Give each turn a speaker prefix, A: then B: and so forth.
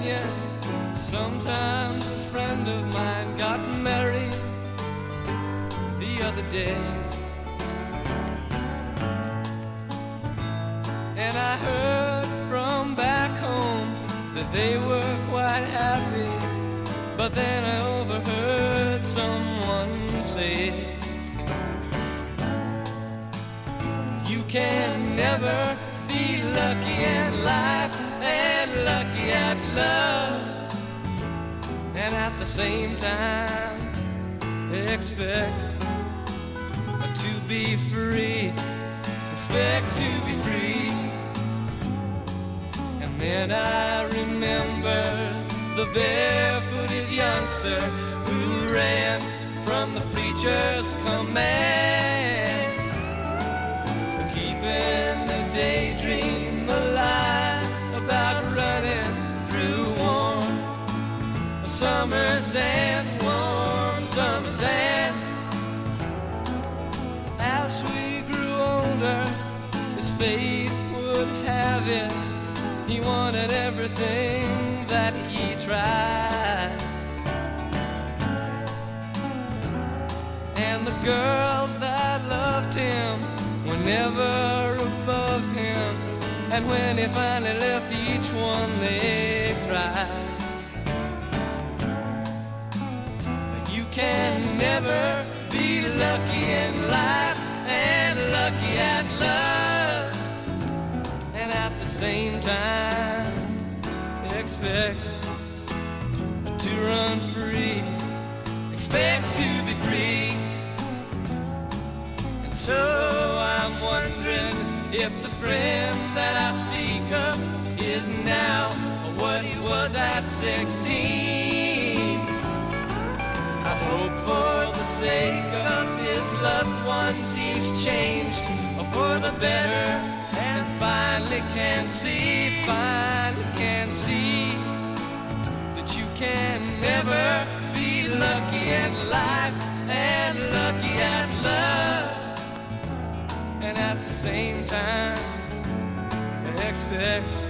A: Virginia. Sometimes a friend of mine got married the other day, and I heard from back home that they were quite happy. But then I overheard someone say, you can never be lucky in life and lucky at love, and at the same time expect to be free, expect to be free. And then I remember the barefooted youngster who ran from the preacher's command, keeping the daydream alive about running through warm summer sand, warm summer sand. As we grew older, his fate would have it, he wanted everything that he tried. And the girls that loved him were never above him, and when he finally left each one they cried. But you can never be lucky in life and lucky at love, and at the same time expect to run free, expect to be free. And so I'm wondering if the friend that I speak of is now what he was at 16. I hope for the sake of his loved ones he's changed for the better, and finally can see that you can never be lucky in life and lucky at love, and at the same time expect